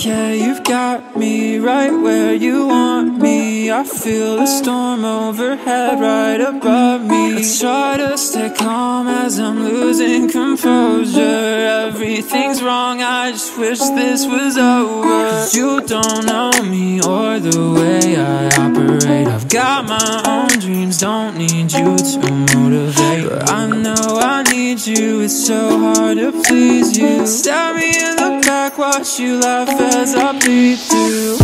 okay, you've got me right where you want me. I feel the storm overhead right above me. I try to stay calm as I'm losing composure. Everything's wrong, I just wish this was over. 'Cause you don't know me or the way I operate. I've got my own dreams, don't need you to motivate. But I know I need you, it's so hard to please you. Stab me in the back, watch you laugh as I bleed through.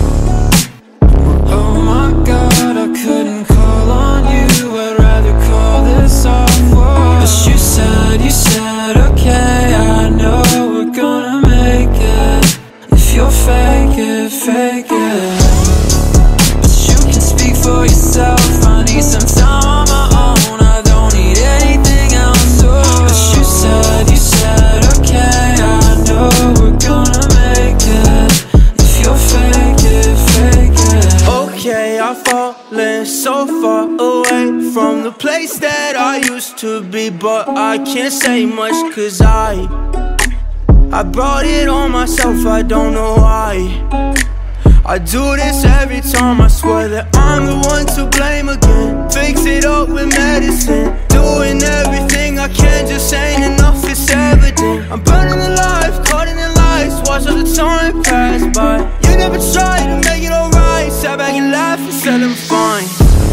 Oh my God, I couldn't call on you, I'd rather call this off. But you said, okay, I know we're gonna make it. If you'll fake it, fake it. But you can speak for yourself, I need some time on my own, I don't need anything else. But you said, okay, I know we're gonna make it. If you'll fake it, fake it. Okay, I've fallen so far away from the place that I used to be, but I can't say much 'cause I brought it on myself, I don't know why. I do this every time, I swear that I'm the one to blame again. Fix it up with medicine, doing everything I can, just ain't enough, it's evident. I'm burning the life, caught in the lights, watch all the time pass by. You never tried to make it alright, sat back and laughed and said I'm fine.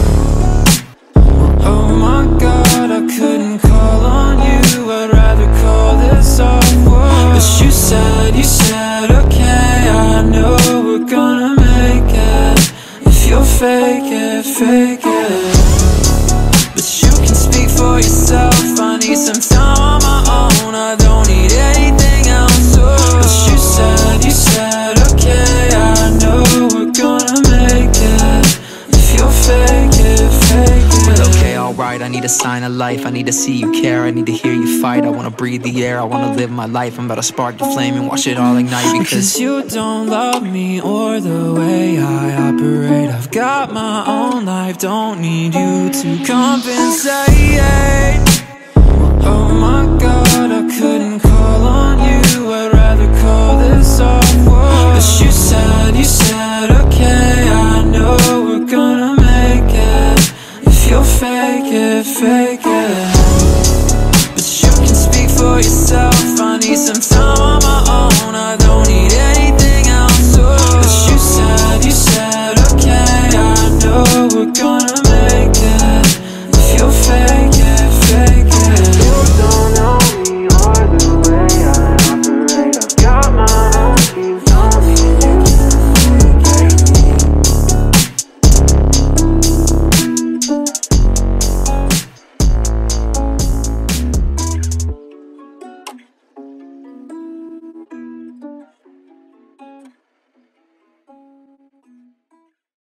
Oh my God, I couldn't call on you, I'd rather call this off. But you said, okay, I know we're gonna make it. If you'll fake it, fake it. But you can speak for yourself, I need some time on my own, I don't need anything else. But you said, okay, I know we're gonna make it. If you'll fake it, fake it. Well, okay, alright, I need a sign of life, I need to see you care, I need to hear you fight, I wanna breathe the air, I wanna live my life, I'm about to spark the flame and watch it all ignite. Because you don't love me or the way I operate. I've got my own life, don't need you to compensate. Oh my God, I couldn't call on you, I'd rather call this off. But you said, okay, I know we're gonna make it. If you'll fake it, fake it. But you can speak for yourself, I need some time on my own, I